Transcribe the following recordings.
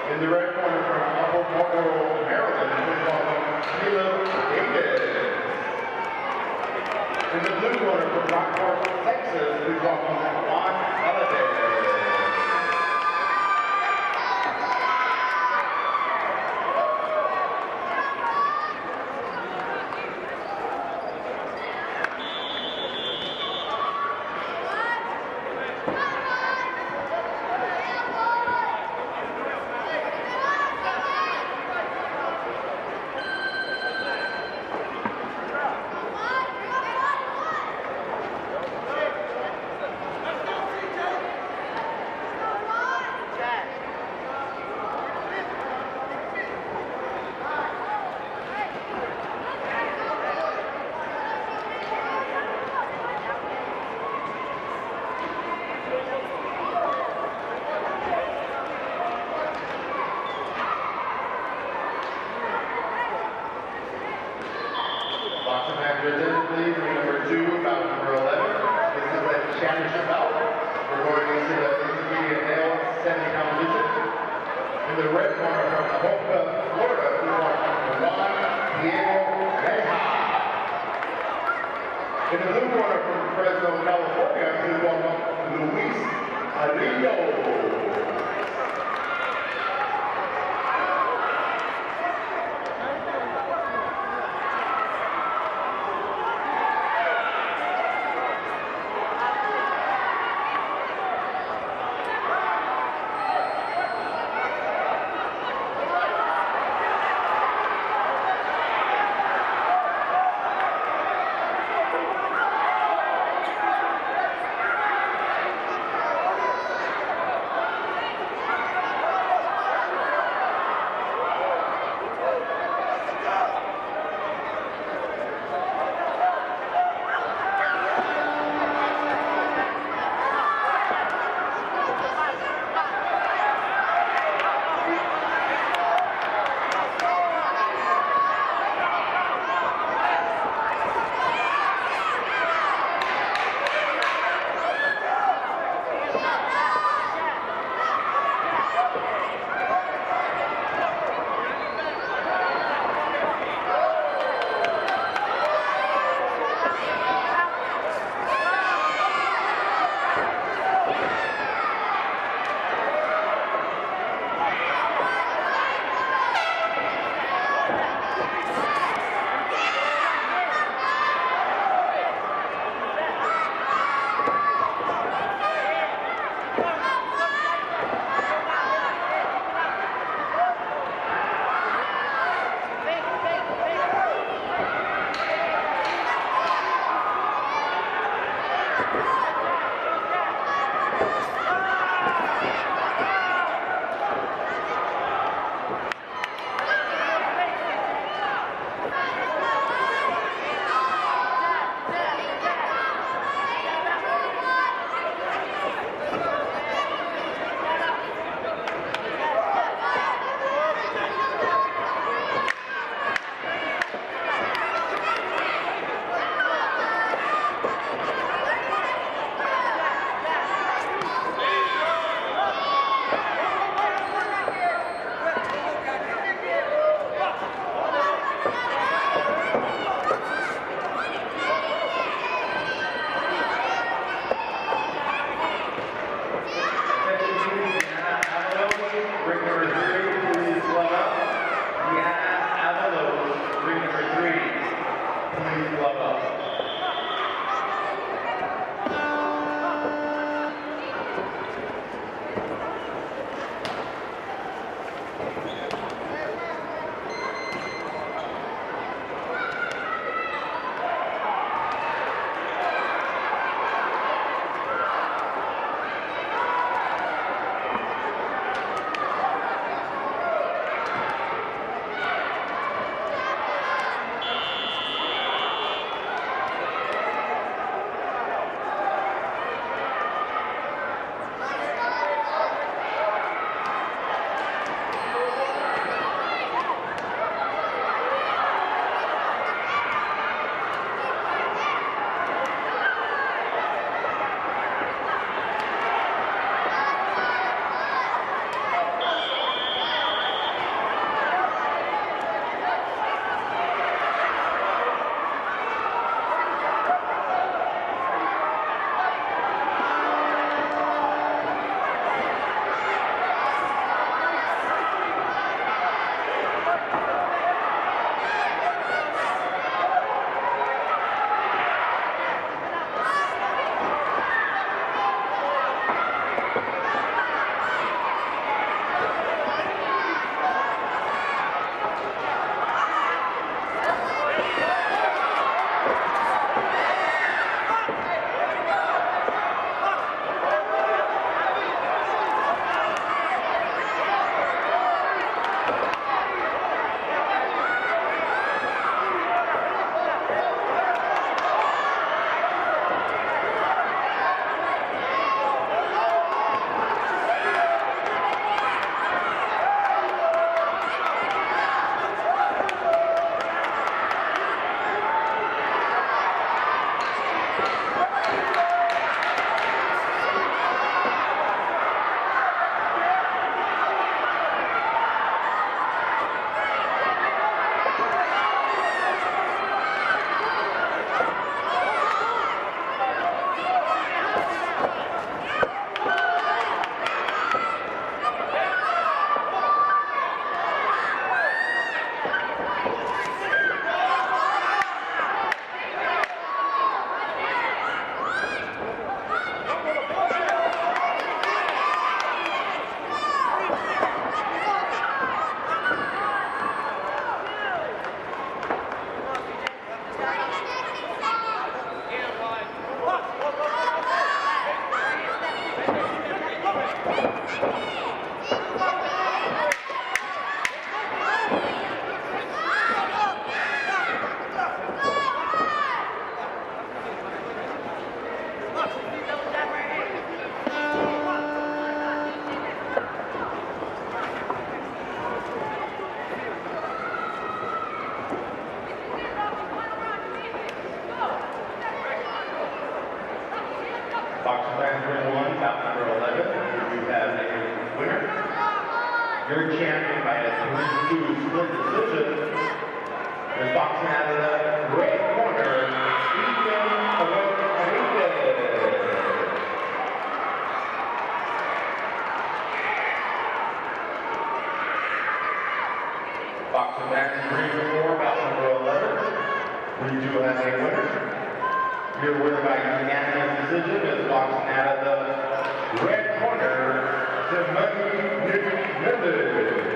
In the red corner from Baltimore, Maryland, please welcome Caleb Davis. In the blue corner from Rockport, Texas, please welcome Juan Holiday. Please, number 2, bout number 11. This is a championship bout. We're going into the intermediate male 70 competition. In the red corner from Boca, Florida, we want Juan Diego Reja. In the blue corner from Fresno, California, we welcome Luis Arillo. Boxing match number 1, bout number 11. You have a winner. Your champion by a 3-2 split decision is boxing out of the red corner, Ethan Hernandez. Boxing match 3-4, bout number 11. We do have a winner. Your winner by unanimous decision is boxing out of the red corner, Timothy Mendez.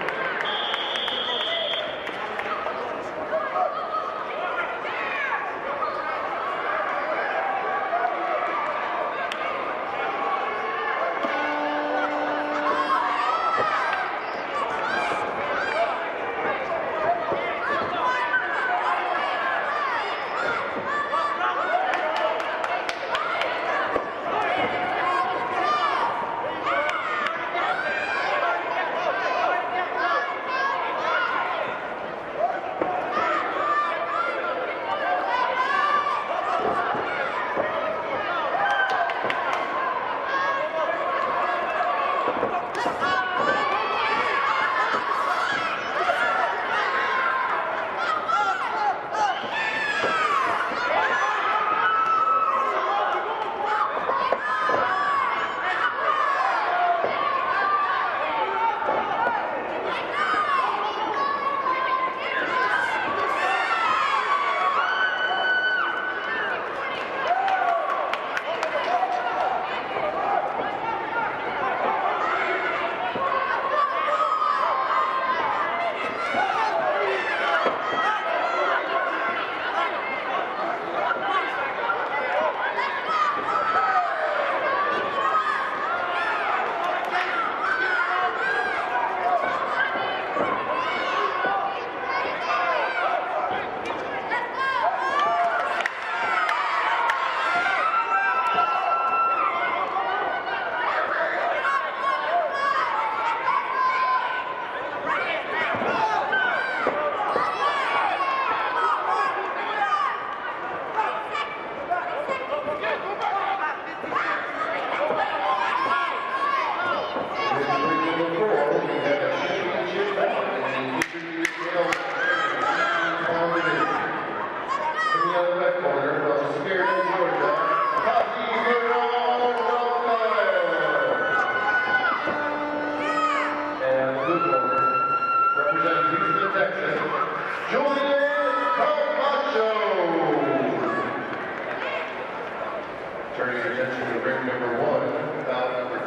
Turning your attention to ring number 1, bout number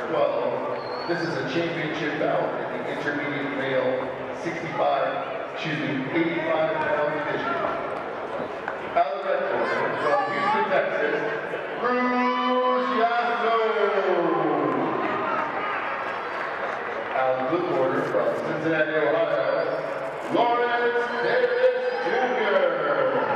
12. This is a championship bout in the intermediate male 85-pound division. Out of the red corner from Houston, Texas, Cruz Yasso. Out of the blue corner from Cincinnati, Ohio, Lawrence Davis Jr.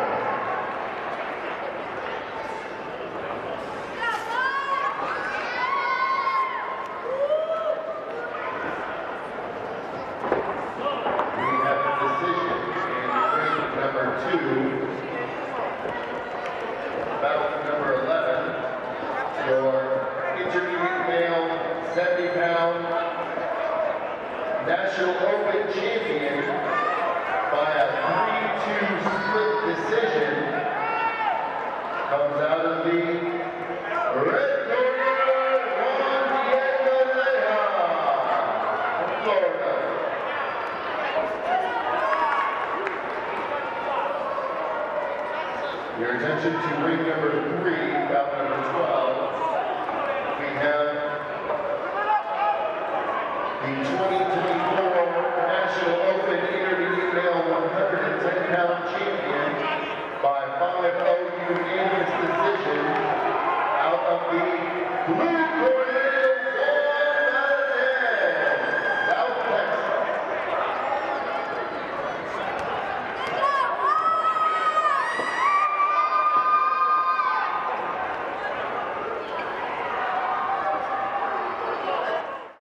Bout number 11, your intermediate male 70-pound National Open champion by a 3-2 split decision comes out of the